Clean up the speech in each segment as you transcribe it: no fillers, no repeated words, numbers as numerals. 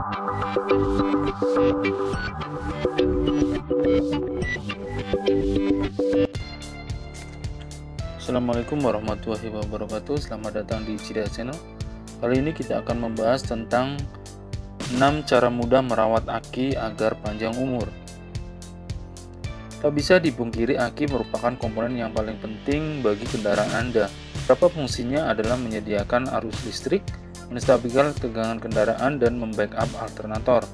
Assalamualaikum warahmatullahi wabarakatuh. Selamat datang di Cidayah Channel. Kali ini kita akan membahas tentang 6 cara mudah merawat aki agar panjang umur. Tak bisa dipungkiri, aki merupakan komponen yang paling penting bagi kendaraan Anda. Beberapa fungsinya adalah menyediakan arus listrik, menstabilkan tegangan kendaraan, dan membackup alternator.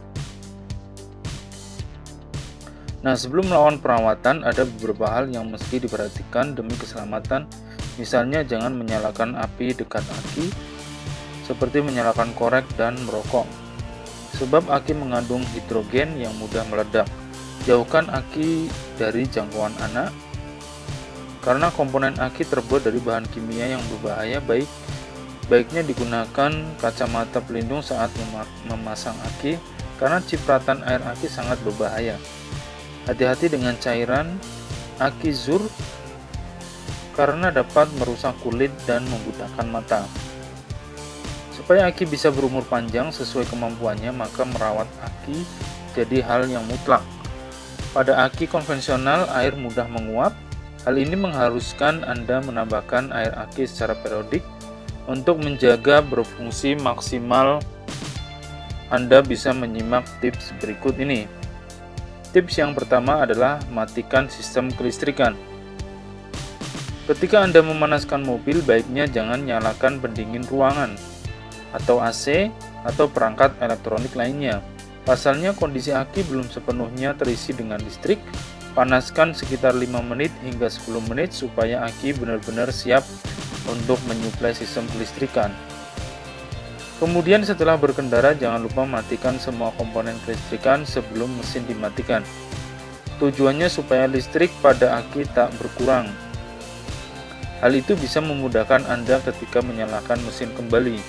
Nah, sebelum melakukan perawatan, ada beberapa hal yang mesti diperhatikan demi keselamatan. Misalnya, jangan menyalakan api dekat aki, seperti menyalakan korek dan merokok, sebab aki mengandung hidrogen yang mudah meledak. Jauhkan aki dari jangkauan anak, karena komponen aki terbuat dari bahan kimia yang berbahaya. Baiknya digunakan kacamata pelindung saat memasang aki, karena cipratan air aki sangat berbahaya. Hati-hati dengan cairan aki zur, karena dapat merusak kulit dan membutakan mata. Supaya aki bisa berumur panjang sesuai kemampuannya, maka merawat aki jadi hal yang mutlak. Pada aki konvensional, air mudah menguap. Hal ini mengharuskan Anda menambahkan air aki secara periodik untuk menjaga berfungsi maksimal. Anda bisa menyimak tips berikut ini. Tips yang pertama adalah matikan sistem kelistrikan. Ketika Anda memanaskan mobil, baiknya jangan nyalakan pendingin ruangan atau AC atau perangkat elektronik lainnya. Pasalnya, kondisi aki belum sepenuhnya terisi dengan listrik. Panaskan sekitar 5 menit hingga 10 menit supaya aki benar-benar siap untuk menyuplai sistem kelistrikan. Kemudian setelah berkendara, jangan lupa matikan semua komponen kelistrikan sebelum mesin dimatikan. Tujuannya supaya listrik pada aki tak berkurang. Hal itu bisa memudahkan Anda ketika menyalakan mesin kembali.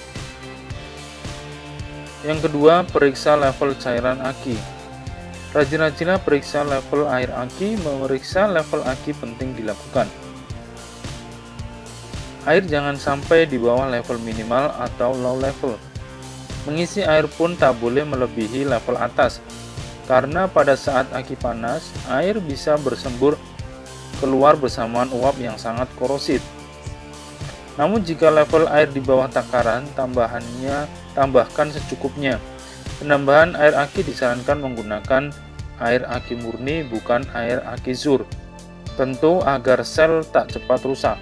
Yang kedua, periksa level cairan aki. Rajin-rajinlah periksa level air aki. Memeriksa level aki penting dilakukan. Air jangan sampai di bawah level minimal atau low level. Mengisi air pun tak boleh melebihi level atas, karena pada saat aki panas, air bisa bersembur keluar bersamaan uap yang sangat korosif. Namun jika level air di bawah takaran, tambahkan secukupnya. Penambahan air aki disarankan menggunakan air aki murni, bukan air aki zur. Tentu agar sel tak cepat rusak.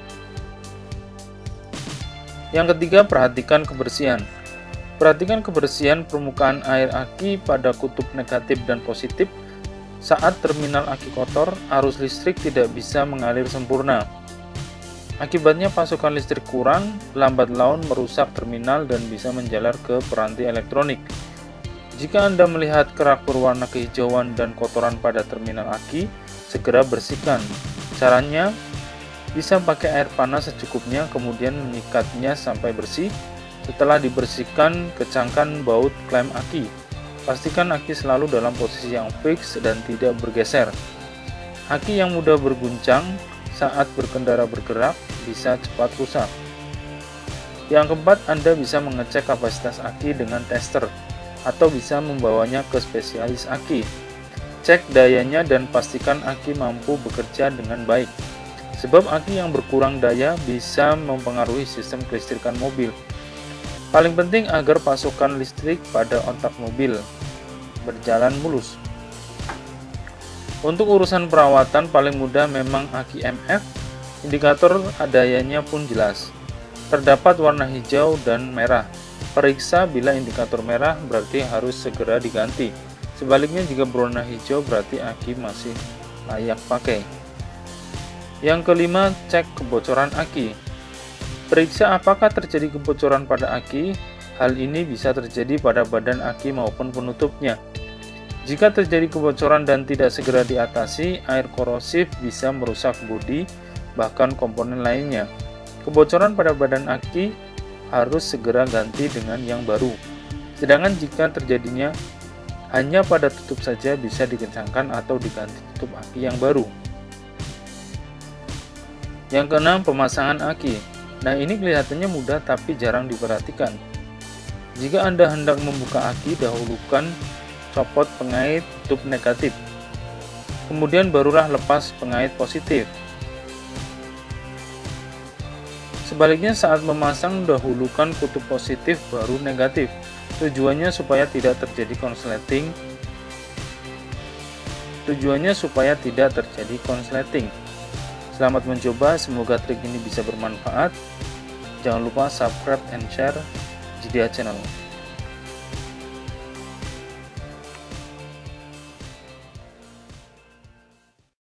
Yang ketiga, perhatikan kebersihan. Perhatikan kebersihan permukaan air aki pada kutub negatif dan positif. Saat terminal aki kotor, arus listrik tidak bisa mengalir sempurna. Akibatnya pasokan listrik kurang, lambat laun merusak terminal dan bisa menjalar ke peranti elektronik. Jika Anda melihat kerak berwarna kehijauan dan kotoran pada terminal aki, segera bersihkan. Caranya, bisa pakai air panas secukupnya, kemudian menyikatnya sampai bersih. Setelah dibersihkan, kecangkan baut klem aki. Pastikan aki selalu dalam posisi yang fix dan tidak bergeser. Aki yang mudah berguncang saat berkendara bergerak bisa cepat rusak. Yang keempat, Anda bisa mengecek kapasitas aki dengan tester, atau bisa membawanya ke spesialis aki. Cek dayanya dan pastikan aki mampu bekerja dengan baik. Sebab aki yang berkurang daya bisa mempengaruhi sistem kelistrikan mobil. Paling penting agar pasokan listrik pada ontak mobil berjalan mulus. Untuk urusan perawatan paling mudah memang aki MF. Indikator dayanya pun jelas. Terdapat warna hijau dan merah. Periksa bila indikator merah berarti harus segera diganti. Sebaliknya jika berwarna hijau berarti aki masih layak pakai. Yang kelima, cek kebocoran aki. Periksa apakah terjadi kebocoran pada aki. Hal ini bisa terjadi pada badan aki maupun penutupnya. Jika terjadi kebocoran dan tidak segera diatasi, air korosif bisa merusak bodi, bahkan komponen lainnya. Kebocoran pada badan aki harus segera ganti dengan yang baru. Sedangkan jika terjadinya hanya pada tutup saja, bisa dikencangkan atau diganti tutup aki yang baru. Yang keenam, pemasangan aki. Nah, ini kelihatannya mudah tapi jarang diperhatikan. Jika Anda hendak membuka aki, dahulukan copot pengait tutup negatif. Kemudian barulah lepas pengait positif. Sebaliknya saat memasang, dahulukan kutub positif baru negatif. Tujuannya supaya tidak terjadi konsleting. Selamat mencoba, semoga trik ini bisa bermanfaat. Jangan lupa subscribe and share JDA Channel.